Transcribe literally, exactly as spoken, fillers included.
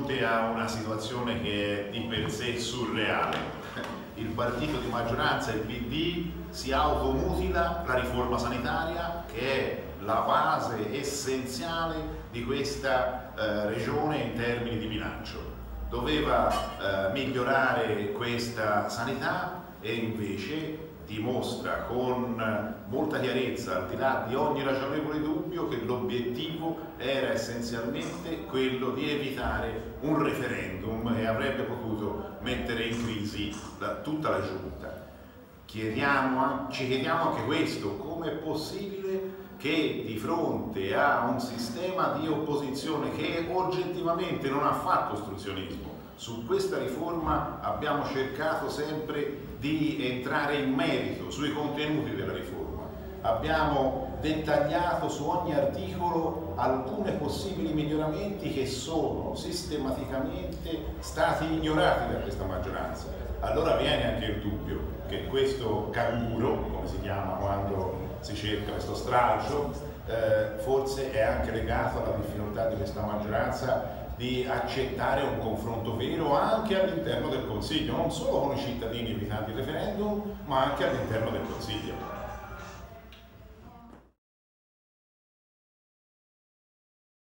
fronte a una situazione che è di per sé surreale. Il partito di maggioranza, il P D, si automutila la riforma sanitaria, che è la base essenziale di questa eh, regione in termini di bilancio. Doveva eh, migliorare questa sanità e invece dimostra con molta chiarezza, al di là di ogni ragionevole dubbio, che l'obiettivo era essenzialmente quello di evitare un referendum e avrebbe potuto mettere in crisi la, tutta la giunta. Chiediamo, ci chiediamo anche questo: come è possibile che di fronte a un sistema di opposizione che oggettivamente non ha fatto ostruzionismo, su questa riforma abbiamo cercato sempre di entrare in merito sui contenuti della riforma, abbiamo dettagliato su ogni articolo alcuni possibili miglioramenti che sono sistematicamente stati ignorati da questa maggioranza. Allora viene anche il dubbio che questo canguro, come si chiama quando si cerca questo stralcio, eh, forse è anche legato alla difficoltà di questa maggioranza di accettare un confronto vero anche all'interno del Consiglio, non solo con i cittadini evitanti il referendum, ma anche all'interno del Consiglio.